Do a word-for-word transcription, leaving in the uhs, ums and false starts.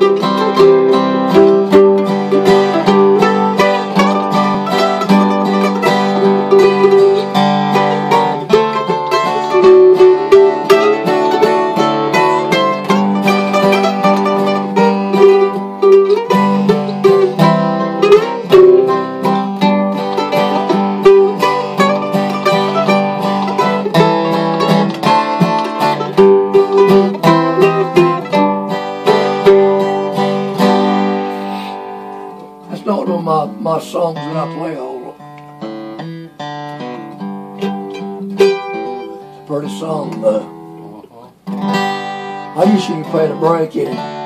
That's not one of my, my songs that I play all. It's a pretty song, but I usually play the break in it.